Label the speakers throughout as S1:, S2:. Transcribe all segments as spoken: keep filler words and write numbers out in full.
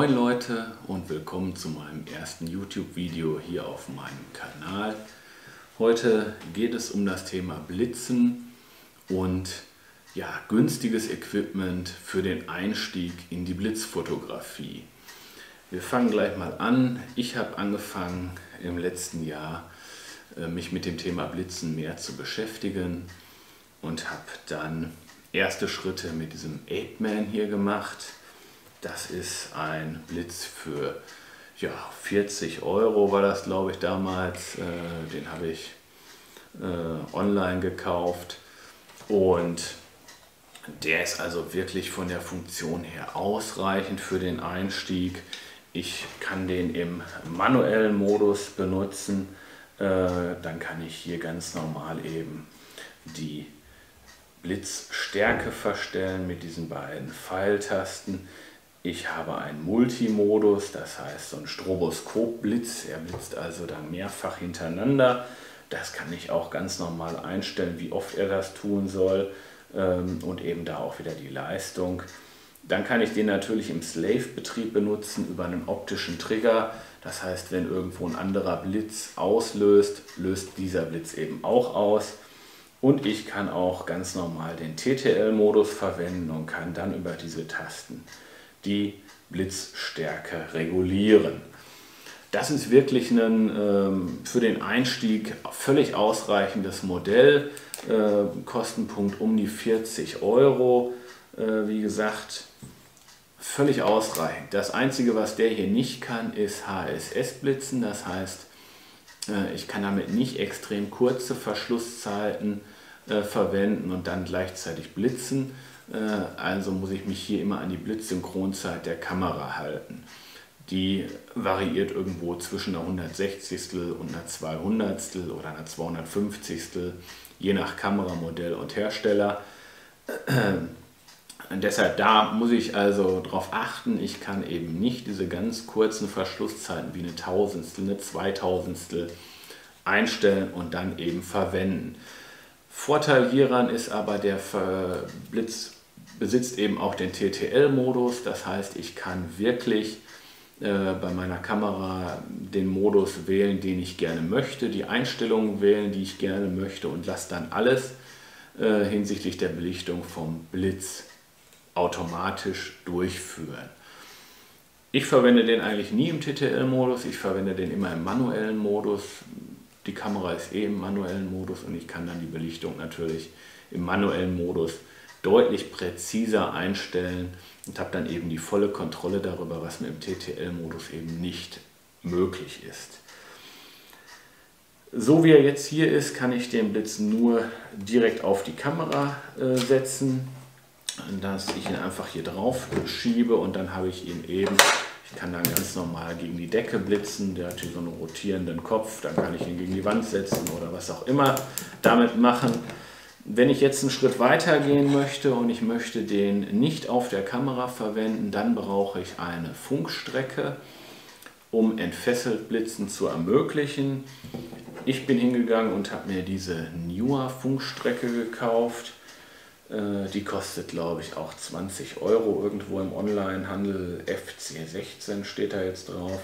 S1: Moin Leute und willkommen zu meinem ersten YouTube-Video hier auf meinem Kanal. Heute geht es um das Thema Blitzen und ja, günstiges Equipment für den Einstieg in die Blitzfotografie. Wir fangen gleich mal an. Ich habe angefangen im letzten Jahr mich mit dem Thema Blitzen mehr zu beschäftigen und habe dann erste Schritte mit diesem Ape Man hier gemacht. Das ist ein Blitz für ja, vierzig Euro war das, glaube ich, damals. Äh, den habe ich äh, online gekauft und der ist also wirklich von der Funktion her ausreichend für den Einstieg. Ich kann den im manuellen Modus benutzen. Äh, dann kann ich hier ganz normal eben die Blitzstärke verstellen mit diesen beiden Pfeiltasten. Ich habe einen Multimodus, das heißt so ein Stroboskopblitz. Er blitzt also dann mehrfach hintereinander. Das kann ich auch ganz normal einstellen, wie oft er das tun soll und eben da auch wieder die Leistung. Dann kann ich den natürlich im Slave-Betrieb benutzen über einen optischen Trigger. Das heißt, wenn irgendwo ein anderer Blitz auslöst, löst dieser Blitz eben auch aus. Und ich kann auch ganz normal den T T L-Modus verwenden und kann dann über diese Tasten die Blitzstärke regulieren. Das ist wirklich ein ähm, für den Einstieg völlig ausreichendes Modell. Äh, Kostenpunkt um die vierzig Euro. Äh, wie gesagt, völlig ausreichend. Das Einzige, was der hier nicht kann, ist H S S-Blitzen. Das heißt, äh, ich kann damit nicht extrem kurze Verschlusszeiten äh, verwenden und dann gleichzeitig blitzen. Also muss ich mich hier immer an die Blitzsynchronzeit der Kamera halten. Die variiert irgendwo zwischen einer hundertsechzigstel und einer zweihundertstel oder einer zweihundertfünfzigstel, je nach Kameramodell und Hersteller. Und deshalb da muss ich also darauf achten, ich kann eben nicht diese ganz kurzen Verschlusszeiten wie eine Tausendstel, eine Zweitausendstel einstellen und dann eben verwenden. Vorteil hieran ist aber, der Blitz besitzt eben auch den T T L-Modus, das heißt, ich kann wirklich äh, bei meiner Kamera den Modus wählen, den ich gerne möchte, die Einstellungen wählen, die ich gerne möchte und lasse dann alles äh, hinsichtlich der Belichtung vom Blitz automatisch durchführen. Ich verwende den eigentlich nie im T T L-Modus, ich verwende den immer im manuellen Modus. Die Kamera ist eh im manuellen Modus und ich kann dann die Belichtung natürlich im manuellen Modus deutlich präziser einstellen und habe dann eben die volle Kontrolle darüber, was mir im T T L-Modus eben nicht möglich ist. So wie er jetzt hier ist, kann ich den Blitz nur direkt auf die Kamera äh, setzen, dass ich ihn einfach hier drauf schiebe und dann habe ich ihn eben. Ich kann dann ganz normal gegen die Decke blitzen, der hat hier so einen rotierenden Kopf, dann kann ich ihn gegen die Wand setzen oder was auch immer damit machen. Wenn ich jetzt einen Schritt weiter gehen möchte und ich möchte den nicht auf der Kamera verwenden, dann brauche ich eine Funkstrecke, um entfesselt Blitzen zu ermöglichen. Ich bin hingegangen und habe mir diese Neewer Funkstrecke gekauft. Die kostet, glaube ich, auch zwanzig Euro irgendwo im Onlinehandel. F C sechzehn steht da jetzt drauf.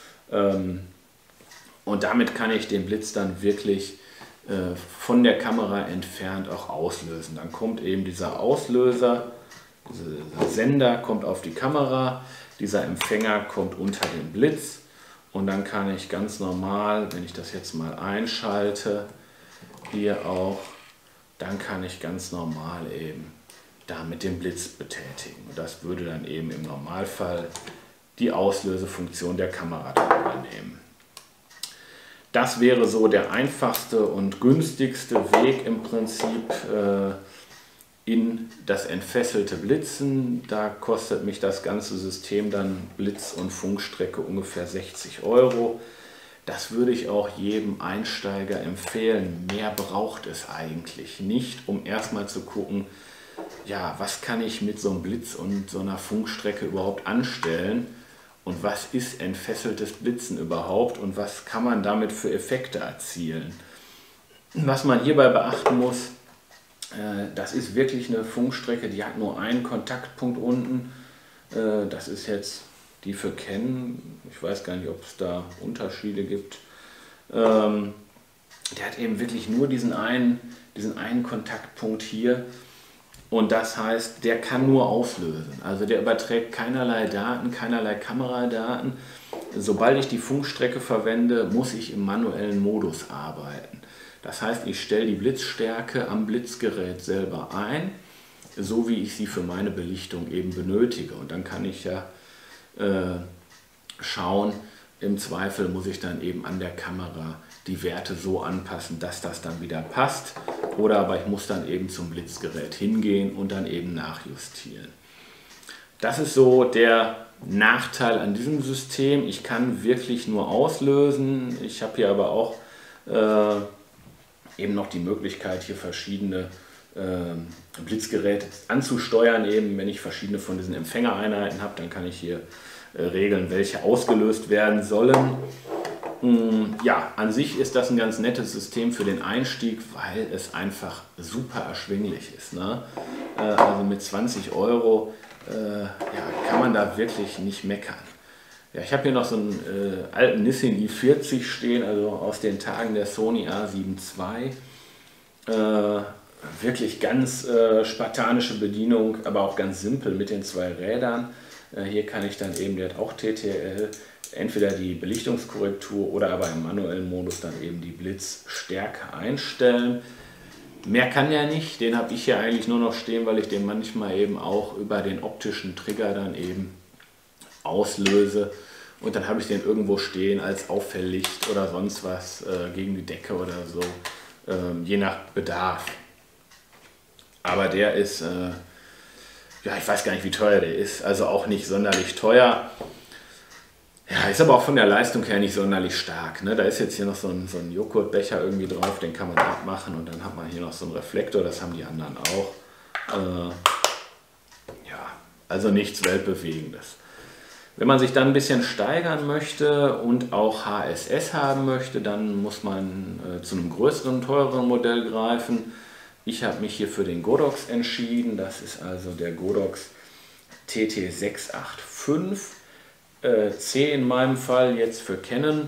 S1: Und damit kann ich den Blitz dann wirklich von der Kamera entfernt auch auslösen. Dann kommt eben dieser Auslöser, dieser Sender kommt auf die Kamera, dieser Empfänger kommt unter den Blitz und dann kann ich ganz normal, wenn ich das jetzt mal einschalte, hier auch, dann kann ich ganz normal eben damit den Blitz betätigen. Und das würde dann eben im Normalfall die Auslösefunktion der Kamera übernehmen. Das wäre so der einfachste und günstigste Weg im Prinzip äh, in das entfesselte Blitzen. Da kostet mich das ganze System dann Blitz und Funkstrecke ungefähr sechzig Euro. Das würde ich auch jedem Einsteiger empfehlen. Mehr braucht es eigentlich nicht, um erstmal zu gucken, ja, was kann ich mit so einem Blitz und so einer Funkstrecke überhaupt anstellen und was ist entfesseltes Blitzen überhaupt und was kann man damit für Effekte erzielen. Was man hierbei beachten muss, äh, das ist wirklich eine Funkstrecke, die hat nur einen Kontaktpunkt unten. Äh, das ist jetzt die für kennen. Ich weiß gar nicht, ob es da Unterschiede gibt. Ähm, der hat eben wirklich nur diesen einen, diesen einen Kontaktpunkt hier. Und das heißt, der kann nur auslösen. Also der überträgt keinerlei Daten, keinerlei Kameradaten. Sobald ich die Funkstrecke verwende, muss ich im manuellen Modus arbeiten. Das heißt, ich stelle die Blitzstärke am Blitzgerät selber ein, so wie ich sie für meine Belichtung eben benötige. Und dann kann ich ja äh, schauen, im Zweifel muss ich dann eben an der Kamera die Werte so anpassen, dass das dann wieder passt. Oder aber ich muss dann eben zum Blitzgerät hingehen und dann eben nachjustieren. Das ist so der Nachteil an diesem System. Ich kann wirklich nur auslösen. Ich habe hier aber auch äh, eben noch die Möglichkeit, hier verschiedene äh, Blitzgeräte anzusteuern. Eben, wenn ich verschiedene von diesen Empfängereinheiten habe, dann kann ich hier äh, regeln, welche ausgelöst werden sollen. Ja, an sich ist das ein ganz nettes System für den Einstieg, weil es einfach super erschwinglich ist. Ne? Also mit zwanzig Euro äh, ja, kann man da wirklich nicht meckern. Ja, ich habe hier noch so einen äh, alten Nissin i vierzig stehen, also aus den Tagen der Sony A sieben zwei. Äh, wirklich ganz äh, spartanische Bedienung, aber auch ganz simpel mit den zwei Rädern. Äh, hier kann ich dann eben, der hat auch T T L, entweder die Belichtungskorrektur oder aber im manuellen Modus dann eben die Blitzstärke einstellen. Mehr kann der nicht, den habe ich hier eigentlich nur noch stehen, weil ich den manchmal eben auch über den optischen Trigger dann eben auslöse. Und dann habe ich den irgendwo stehen als Auffelllicht oder sonst was äh, gegen die Decke oder so, äh, je nach Bedarf. Aber der ist, äh, ja, ich weiß gar nicht, wie teuer der ist, also auch nicht sonderlich teuer. Ja, ist aber auch von der Leistung her nicht sonderlich stark. Ne? Da ist jetzt hier noch so ein, so ein Joghurtbecher irgendwie drauf, den kann man abmachen und dann hat man hier noch so einen Reflektor, das haben die anderen auch. Äh, ja, also nichts Weltbewegendes. Wenn man sich dann ein bisschen steigern möchte und auch H S S haben möchte, dann muss man äh, zu einem größeren, teureren Modell greifen. Ich habe mich hier für den Godox entschieden, das ist also der Godox T T sechs acht fünf. C in meinem Fall jetzt für Canon,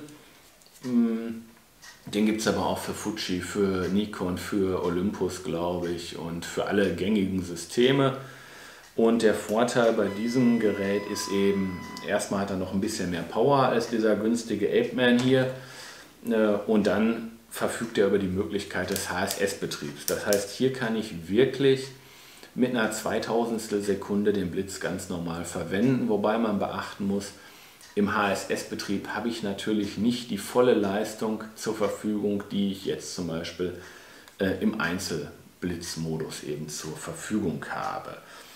S1: den gibt es aber auch für Fuji, für Nikon, für Olympus, glaube ich, und für alle gängigen Systeme. Und der Vorteil bei diesem Gerät ist eben, erstmal hat er noch ein bisschen mehr Power als dieser günstige Apeman hier und dann verfügt er über die Möglichkeit des H S S-Betriebs. Das heißt, hier kann ich wirklich mit einer zweitausendstel Sekunde den Blitz ganz normal verwenden, wobei man beachten muss, im H S S-Betrieb habe ich natürlich nicht die volle Leistung zur Verfügung, die ich jetzt zum Beispiel äh, im Einzelblitzmodus eben zur Verfügung habe.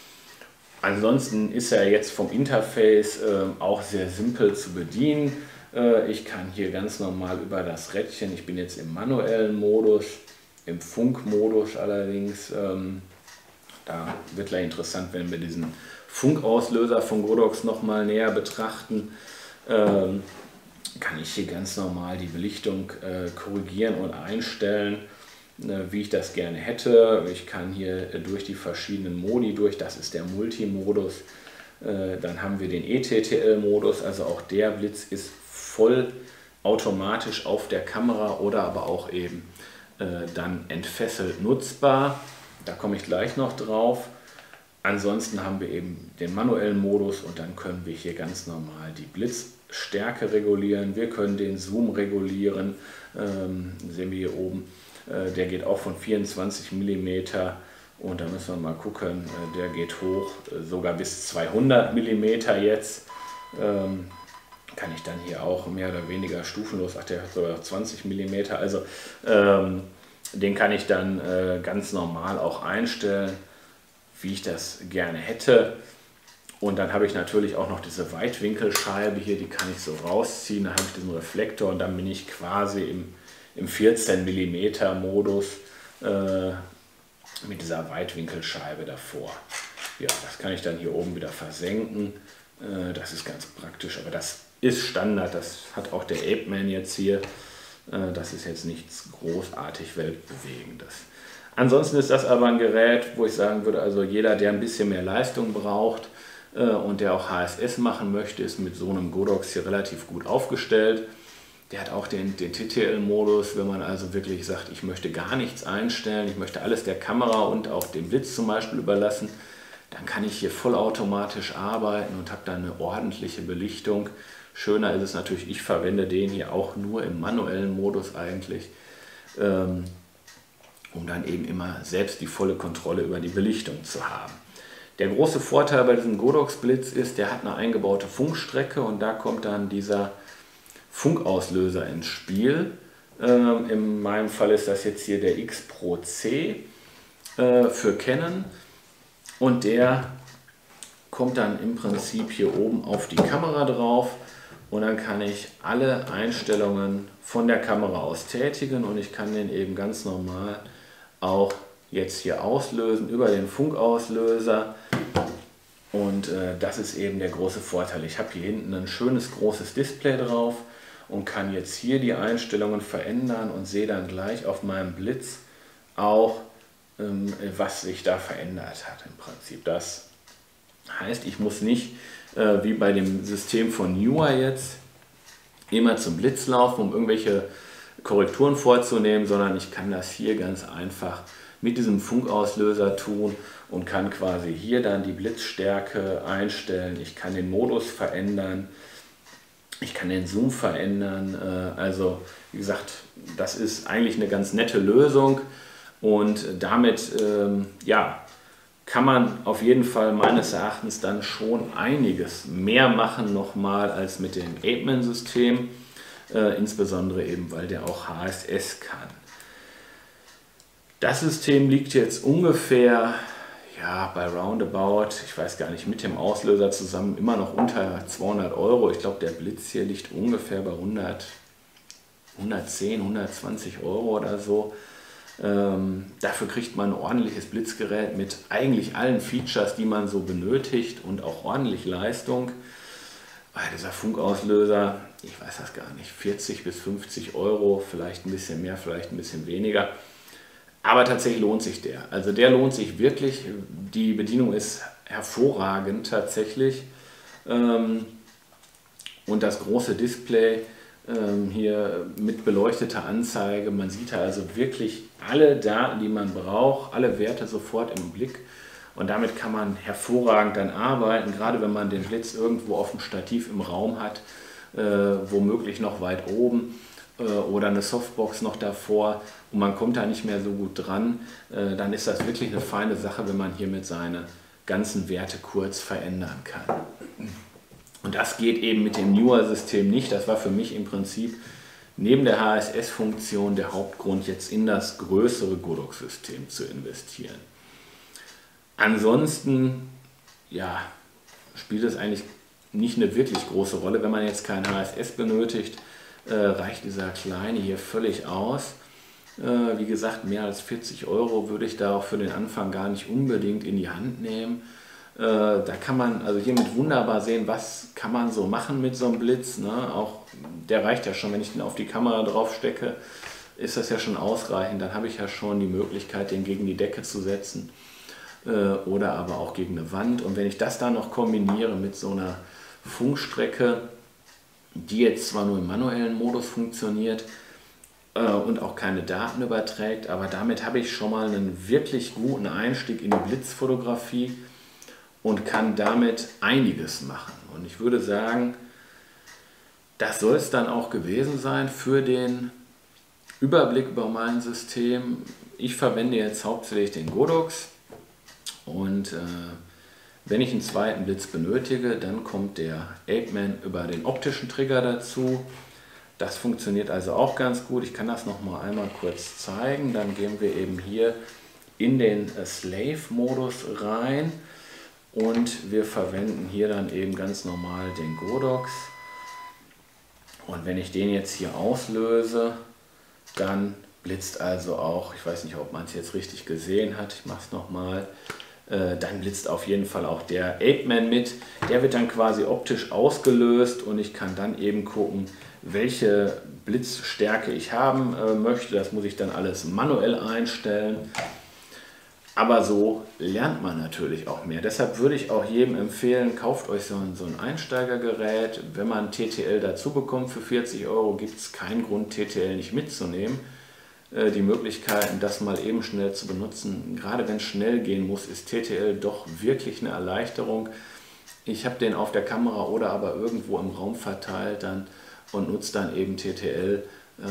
S1: Ansonsten ist er jetzt vom Interface äh, auch sehr simpel zu bedienen. Äh, ich kann hier ganz normal über das Rädchen, ich bin jetzt im manuellen Modus, im Funkmodus allerdings, ähm, da wird gleich interessant, wenn wir diesen Funkauslöser von Godox nochmal näher betrachten, ähm, kann ich hier ganz normal die Belichtung äh, korrigieren und einstellen, äh, wie ich das gerne hätte. Ich kann hier äh, durch die verschiedenen Modi durch, das ist der Multimodus, äh, dann haben wir den E T T L-Modus, also auch der Blitz ist voll automatisch auf der Kamera oder aber auch eben äh, dann entfesselt nutzbar. Da komme ich gleich noch drauf. Ansonsten haben wir eben den manuellen Modus und dann können wir hier ganz normal die Blitzstärke regulieren. Wir können den Zoom regulieren, ähm, sehen wir hier oben. Äh, der geht auch von vierundzwanzig Millimeter und da müssen wir mal gucken, äh, der geht hoch, äh, sogar bis zweihundert Millimeter jetzt. Ähm, kann ich dann hier auch mehr oder weniger stufenlos, ach der hat sogar zwanzig Millimeter, also ähm, den kann ich dann äh, ganz normal auch einstellen, wie ich das gerne hätte. Und dann habe ich natürlich auch noch diese Weitwinkelscheibe hier, die kann ich so rausziehen. Dann habe ich diesen Reflektor und dann bin ich quasi im, im vierzehn Millimeter Modus äh, mit dieser Weitwinkelscheibe davor. Ja, das kann ich dann hier oben wieder versenken. Äh, das ist ganz praktisch, aber das ist Standard. Das hat auch der Apeman jetzt hier. Äh, das ist jetzt nichts großartig Weltbewegendes. Ansonsten ist das aber ein Gerät, wo ich sagen würde, also jeder, der ein bisschen mehr Leistung braucht, äh, und der auch H S S machen möchte, ist mit so einem Godox hier relativ gut aufgestellt. Der hat auch den, den T T L-Modus, wenn man also wirklich sagt, ich möchte gar nichts einstellen, ich möchte alles der Kamera und auch dem Blitz zum Beispiel überlassen, dann kann ich hier vollautomatisch arbeiten und habe dann eine ordentliche Belichtung. Schöner ist es natürlich, ich verwende den hier auch nur im manuellen Modus eigentlich, ähm, um dann eben immer selbst die volle Kontrolle über die Belichtung zu haben. Der große Vorteil bei diesem Godox-Blitz ist, der hat eine eingebaute Funkstrecke und da kommt dann dieser Funkauslöser ins Spiel. Ähm, in meinem Fall ist das jetzt hier der X Pro C äh, für Canon und der kommt dann im Prinzip hier oben auf die Kamera drauf und dann kann ich alle Einstellungen von der Kamera aus tätigen und ich kann den eben ganz normal auch jetzt hier auslösen über den Funkauslöser. Und äh, das ist eben der große Vorteil. Ich habe hier hinten ein schönes großes Display drauf und kann jetzt hier die Einstellungen verändern und sehe dann gleich auf meinem Blitz auch, ähm, was sich da verändert hat im Prinzip. Das heißt, ich muss nicht, äh, wie bei dem System von Neewer jetzt, immer zum Blitz laufen, um irgendwelche Korrekturen vorzunehmen, sondern ich kann das hier ganz einfach mit diesem Funkauslöser tun und kann quasi hier dann die Blitzstärke einstellen. Ich kann den Modus verändern, ich kann den Zoom verändern. Also wie gesagt, das ist eigentlich eine ganz nette Lösung und damit ähm, ja, kann man auf jeden Fall meines Erachtens dann schon einiges mehr machen nochmal als mit dem Apeman-System, äh, insbesondere eben, weil der auch H S S kann. Das System liegt jetzt ungefähr ja, bei roundabout, ich weiß gar nicht, mit dem Auslöser zusammen immer noch unter zweihundert Euro. Ich glaube, der Blitz hier liegt ungefähr bei hundert, hundertzehn, hundertzwanzig Euro oder so. Ähm, dafür kriegt man ein ordentliches Blitzgerät mit eigentlich allen Features, die man so benötigt und auch ordentlich Leistung. Bei dieser Funkauslöser, ich weiß das gar nicht, vierzig bis fünfzig Euro, vielleicht ein bisschen mehr, vielleicht ein bisschen weniger. Aber tatsächlich lohnt sich der. Also der lohnt sich wirklich. Die Bedienung ist hervorragend tatsächlich. Und das große Display hier mit beleuchteter Anzeige. Man sieht da also wirklich alle Daten, die man braucht, alle Werte sofort im Blick. Und damit kann man hervorragend dann arbeiten, gerade wenn man den Blitz irgendwo auf dem Stativ im Raum hat, womöglich noch weit oben oder eine Softbox noch davor und man kommt da nicht mehr so gut dran, äh, dann ist das wirklich eine feine Sache, wenn man hiermit seine ganzen Werte kurz verändern kann. Und das geht eben mit dem Neewer-System nicht. Das war für mich im Prinzip neben der H S S-Funktion der Hauptgrund, jetzt in das größere Godox-System zu investieren. Ansonsten ja, spielt es eigentlich nicht eine wirklich große Rolle. Wenn man jetzt kein H S S benötigt, äh, reicht dieser kleine hier völlig aus. Äh, wie gesagt, mehr als vierzig Euro würde ich da auch für den Anfang gar nicht unbedingt in die Hand nehmen. Äh, da kann man also hiermit wunderbar sehen, was kann man so machen mit so einem Blitz. Ne? Auch der reicht ja schon, wenn ich den auf die Kamera drauf stecke, ist das ja schon ausreichend. Dann habe ich ja schon die Möglichkeit, den gegen die Decke zu setzen äh, oder aber auch gegen eine Wand. Und wenn ich das dann noch kombiniere mit so einer Funkstrecke, die jetzt zwar nur im manuellen Modus funktioniert äh, und auch keine Daten überträgt, aber damit habe ich schon mal einen wirklich guten Einstieg in die Blitzfotografie und kann damit einiges machen. Und ich würde sagen, das soll es dann auch gewesen sein für den Überblick über mein System. Ich verwende jetzt hauptsächlich den Godox und äh, wenn ich einen zweiten Blitz benötige, dann kommt der Apeman über den optischen Trigger dazu. Das funktioniert also auch ganz gut. Ich kann das noch mal einmal kurz zeigen. Dann gehen wir eben hier in den Slave-Modus rein und wir verwenden hier dann eben ganz normal den Godox. Und wenn ich den jetzt hier auslöse, dann blitzt also auch, ich weiß nicht, ob man es jetzt richtig gesehen hat, ich mache es nochmal, äh, dann blitzt auf jeden Fall auch der Apeman mit. Der wird dann quasi optisch ausgelöst und ich kann dann eben gucken, welche Blitzstärke ich haben äh, möchte. Das muss ich dann alles manuell einstellen. Aber so lernt man natürlich auch mehr. Deshalb würde ich auch jedem empfehlen, kauft euch so ein, so ein Einsteigergerät. Wenn man T T L dazu bekommt für vierzig Euro, gibt es keinen Grund, T T L nicht mitzunehmen. Äh, die Möglichkeiten, das mal eben schnell zu benutzen, gerade wenn es schnell gehen muss, ist T T L doch wirklich eine Erleichterung. Ich habe den auf der Kamera oder aber irgendwo im Raum verteilt dann und nutze dann eben T T L.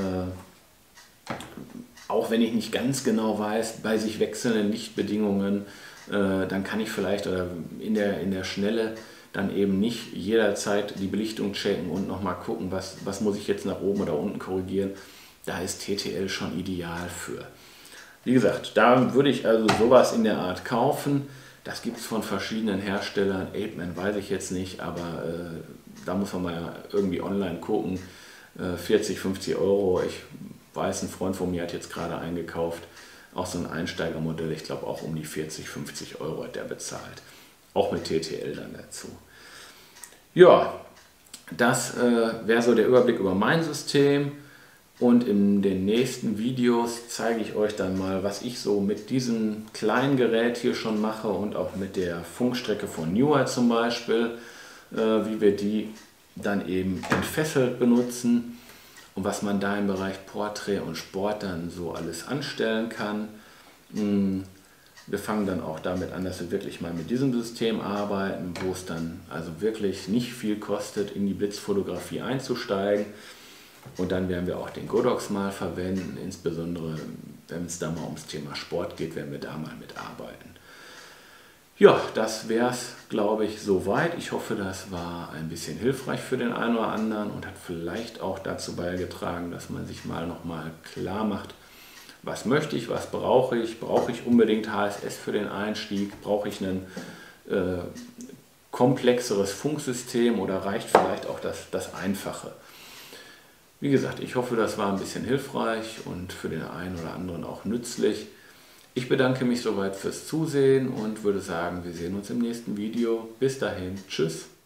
S1: Äh, Auch wenn ich nicht ganz genau weiß, bei sich wechselnden Lichtbedingungen, äh, dann kann ich vielleicht oder in der, in der Schnelle dann eben nicht jederzeit die Belichtung checken und nochmal gucken, was, was muss ich jetzt nach oben oder unten korrigieren. Da ist T T L schon ideal für. Wie gesagt, da würde ich also sowas in der Art kaufen. Das gibt es von verschiedenen Herstellern. Apeman weiß ich jetzt nicht, aber äh, da muss man mal irgendwie online gucken. Äh, vierzig, fünfzig Euro. Ich weiß, ein Freund von mir hat jetzt gerade eingekauft, auch so ein Einsteigermodell, ich glaube auch um die vierzig, fünfzig Euro hat der bezahlt. Auch mit T T L dann dazu. Ja, das äh, wäre so der Überblick über mein System und in den nächsten Videos zeige ich euch dann mal, was ich so mit diesem kleinen Gerät hier schon mache und auch mit der Funkstrecke von Neewer zum Beispiel, äh, wie wir die dann eben entfesselt benutzen. Und was man da im Bereich Porträt und Sport dann so alles anstellen kann. Wir fangen dann auch damit an, dass wir wirklich mal mit diesem System arbeiten, wo es dann also wirklich nicht viel kostet, in die Blitzfotografie einzusteigen. Und dann werden wir auch den Godox mal verwenden, insbesondere wenn es da mal ums Thema Sport geht, werden wir da mal mitarbeiten. Ja, das wäre es, glaube ich, soweit. Ich hoffe, das war ein bisschen hilfreich für den einen oder anderen und hat vielleicht auch dazu beigetragen, dass man sich mal nochmal klar macht, was möchte ich, was brauche ich, brauche ich unbedingt H S S für den Einstieg, brauche ich ein äh, komplexeres Funksystem oder reicht vielleicht auch das, das Einfache. Wie gesagt, ich hoffe, das war ein bisschen hilfreich und für den einen oder anderen auch nützlich. Ich bedanke mich soweit fürs Zusehen und würde sagen, wir sehen uns im nächsten Video. Bis dahin, tschüss.